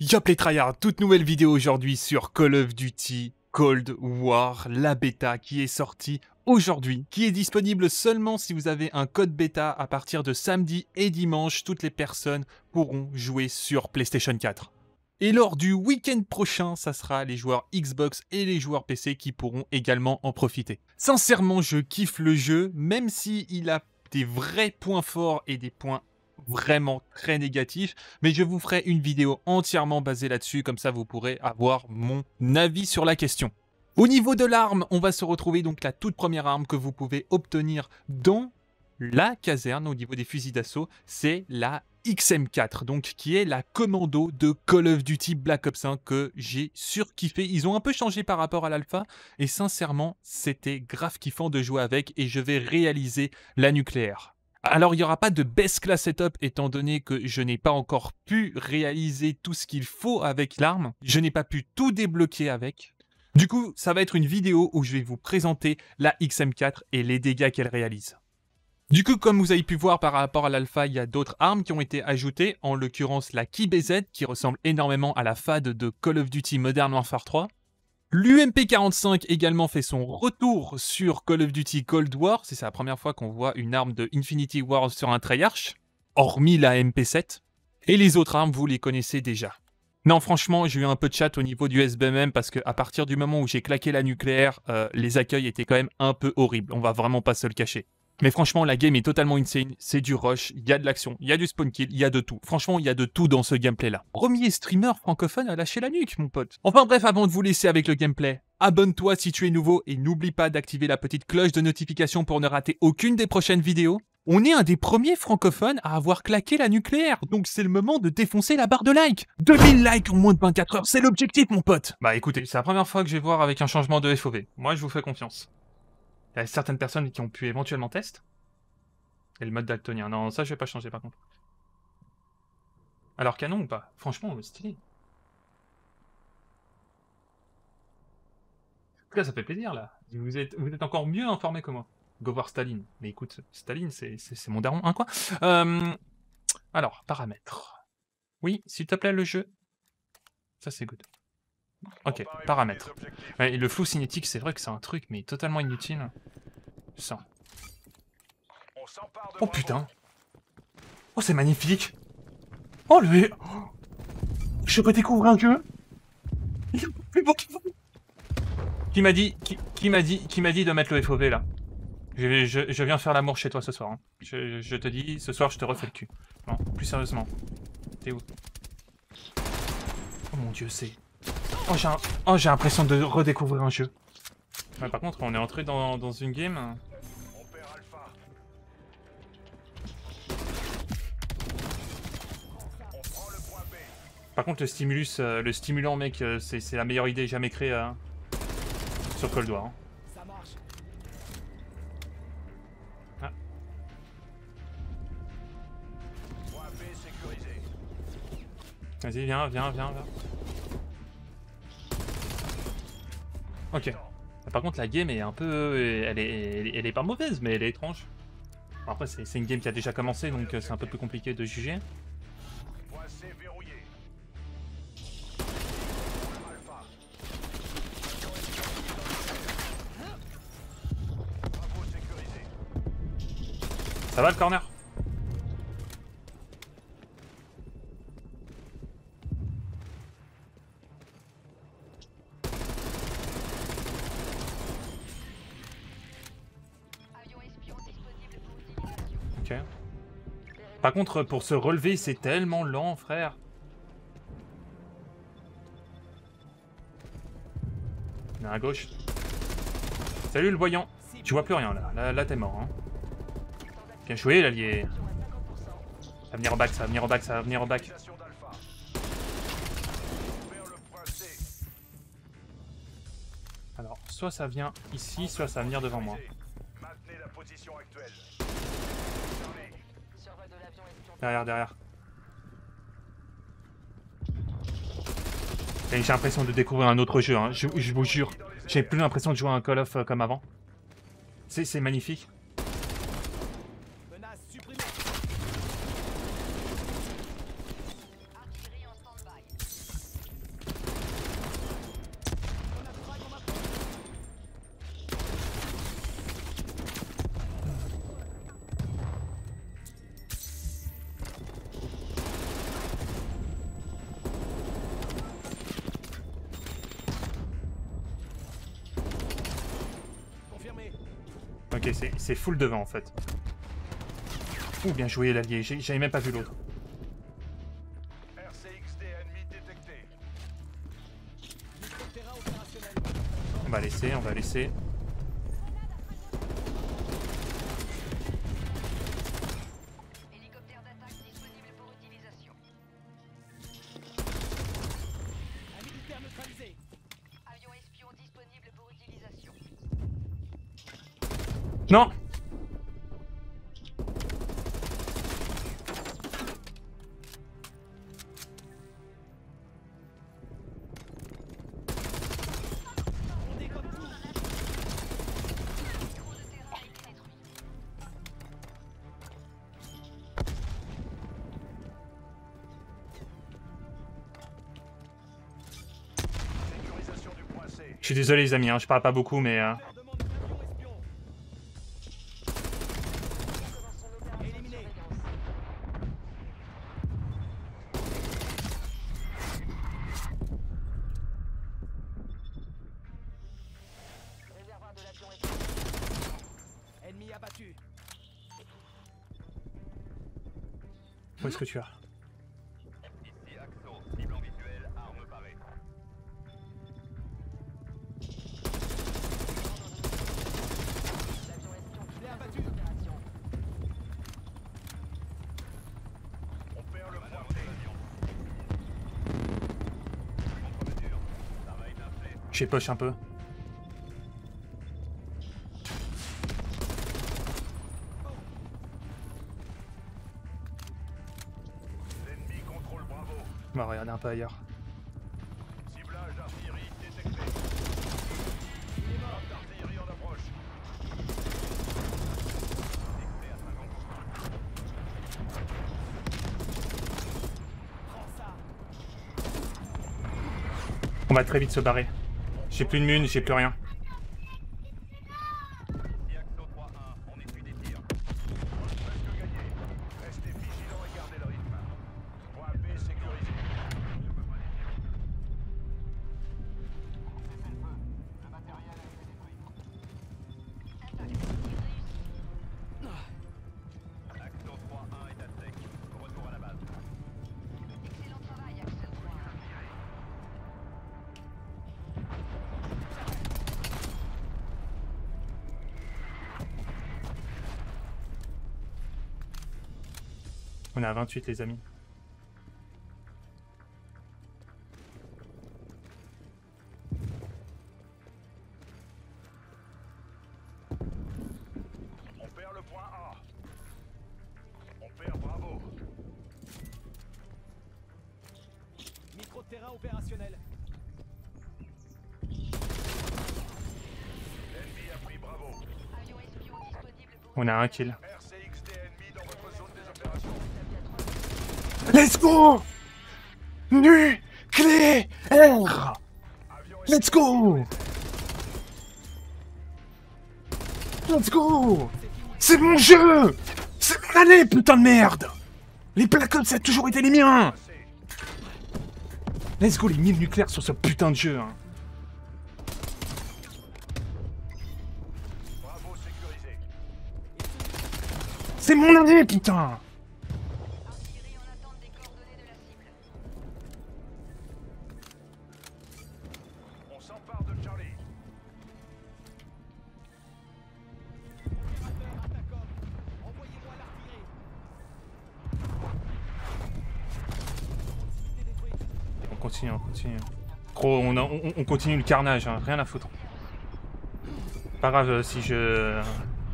Yop les tryhards, toute nouvelle vidéo aujourd'hui sur Call of Duty Cold War, la bêta qui est sortie aujourd'hui, qui est disponible seulement si vous avez un code bêta à partir de samedi et dimanche. Toutes les personnes pourront jouer sur PlayStation 4. Et lors du week-end prochain, ça sera les joueurs Xbox et les joueurs PC qui pourront également en profiter. Sincèrement, je kiffe le jeu, même s'il a des vrais points forts et des points vraiment très négatifs, mais je vous ferai une vidéo entièrement basée là-dessus, comme ça vous pourrez avoir mon avis sur la question. Au niveau de l'arme, on va se retrouver donc la toute première arme que vous pouvez obtenir dans la caserne au niveau des fusils d'assaut, c'est la XM4, donc qui est la commando de Call of Duty Black Ops 1 que j'ai surkiffé. Ils ont un peu changé par rapport à l'alpha et sincèrement, c'était grave kiffant de jouer avec et je vais réaliser la nucléaire. Alors, il n'y aura pas de best class setup étant donné que je n'ai pas encore pu réaliser tout ce qu'il faut avec l'arme. Je n'ai pas pu tout débloquer avec. Du coup, ça va être une vidéo où je vais vous présenter la XM4 et les dégâts qu'elle réalise. Du coup, comme vous avez pu voir par rapport à l'alpha, il y a d'autres armes qui ont été ajoutées, en l'occurrence la KBZ qui ressemble énormément à la FAD de Call of Duty Modern Warfare 3. L'UMP45 également fait son retour sur Call of Duty Cold War, c'est la première fois qu'on voit une arme de Infinity Ward sur un Treyarch, hormis la MP7. Et les autres armes, vous les connaissez déjà. Non, franchement, j'ai eu un peu de chat au niveau du SBMM parce qu'à partir du moment où j'ai claqué la nucléaire, les accueils étaient quand même un peu horribles, on va vraiment pas se le cacher. Mais franchement, la game est totalement insane, c'est du rush, il y a de l'action, il y a du spawn kill, il y a de tout. Franchement, il y a de tout dans ce gameplay-là. Premier streamer francophone à lâcher la nuque, mon pote. Enfin bref, avant de vous laisser avec le gameplay, abonne-toi si tu es nouveau et n'oublie pas d'activer la petite cloche de notification pour ne rater aucune des prochaines vidéos. On est un des premiers francophones à avoir claqué la nucléaire, donc c'est le moment de défoncer la barre de like. 2000 likes en moins de 24 heures, c'est l'objectif, mon pote. Bah écoutez, c'est la première fois que je vais voir avec un changement de FOV. Moi, je vous fais confiance. Il y a certaines personnes qui ont pu éventuellement tester. Et le mode daltonien. Non, ça je vais pas changer par contre. Alors canon ou pas? Franchement, stylé. En tout cas, ça fait plaisir là. Vous êtes encore mieux informé que moi. Go voir Staline. Mais écoute, Staline, c'est mon daron, hein quoi. Alors, paramètres. Oui, s'il te plaît, le jeu. Ça c'est good. Ok, paramètres. Ouais, et le flou cinétique, c'est vrai que c'est un truc, mais totalement inutile. Ça. Oh putain. Oh, c'est magnifique. Oh, le... Je redécouvre un jeu. Il est plus beau qu'il faut. Qui m'a dit de mettre le FOV, là. Je viens faire l'amour chez toi ce soir. Hein. Je te dis, ce soir, je te refais le cul. Non, plus sérieusement. T'es où? Oh mon dieu, c'est... Oh, j'ai l'impression de redécouvrir un jeu. Ouais, par contre, on est entré dans une game... Par contre, le stimulant, mec, c'est la meilleure idée jamais créée sur Cold War. Hein. Ah. Vas-y, viens. Ok. Par contre, la game est un peu... Elle est pas mauvaise, mais elle est étrange. Bon, après, c'est une game qui a déjà commencé, donc c'est un peu plus compliqué de juger. Ça va le corner? Ok. Par contre, pour se relever, c'est tellement lent, frère. Il y en a à gauche. Salut le voyant. Tu vois plus rien là. Là t'es mort. Hein. Bien joué l'allié. Ça va venir au bac, ça va venir au bac. Alors, soit ça vient ici, soit ça va venir devant moi. Derrière. Et j'ai l'impression de découvrir un autre jeu, hein. Je vous jure. J'ai plus l'impression de jouer à un Call of comme avant. C'est magnifique. Ok, c'est full devant en fait. Ouh, bien joué l'allié, j'avais même pas vu l'autre. RCXD ennemi détecté. On va laisser, on va laisser. Hélicoptère d'attaque disponible pour utilisation. Un militaire neutralisé. Avion espion disponible pour utilisation. Non! On décolle tout. Trop de terrain a été détruit. Sécurisation du point C. Je suis désolé les amis, hein, je parle pas beaucoup mais... Militaire demande un avion espion. Commençons l'opération de Éliminé. surveillance. Réservoir de l'avion est Ennemi abattu. Où est-ce que tu as? Ici Axo, cible en visuel, arme parée. l'avion espion Je l'ai qui abattu. opération. On perd le point C. Contre-mesure. Ça va étinceler. J'ai poche un peu. L'ennemi contrôle Bravo. On va regarder un peu ailleurs. Ciblage d'artillerie détecté. Arme d'artillerie en approche. Décollé à 50%. Prends ça. On va très vite se barrer. J'ai plus de mune, j'ai plus rien. Ici Axo 3-1, on essuie des tirs. Presque gagné. Restez vigilants et gardez le rythme. Point B sécurisé. Le matériel a été détruit. Axo 3-1 est à sec. Retour à la base. Excellent travail, Axel 3. On est à 28 les amis. On perd le point A. On perd Bravo. Micro-terrain opérationnel. L'ennemi a pris Bravo. Avion espion disponible pour On a un kill. RCXD ennemi dans votre zone des opérations. Let's go! Nucléaire! Avion Let's go! Let's go! C'est mon jeu! C'est mon année, putain de merde! Les Black Ops, ça a toujours été les miens! C. Let's go, les mines nucléaires sur ce putain de jeu, hein. Bravo sécurisé. C'est mon année, putain! Artillerie en attente des coordonnées de la cible. On s'empare de Charlie. Opérateur Atacom. Envoyez-moi l'artillerie. Proximité détruite. On continue, on continue. Gros, on continue le carnage, hein. Rien à foutre. Pas grave si je...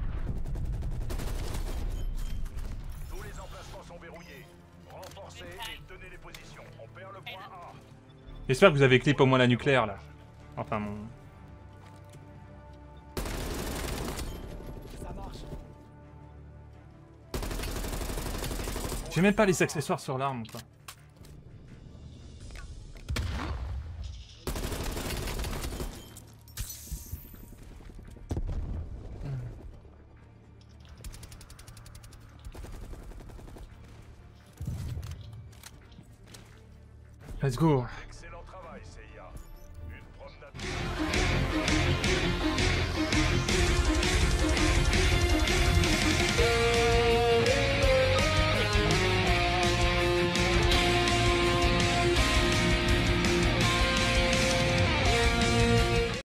Tous les emplacements sont verrouillés. Renforcez et tenez les positions. On perd le point A. J'espère que vous avez clip au moins la nucléaire, là. Enfin, mon... Ça marche. J'ai même pas les accessoires sur l'arme, quoi. Let's go.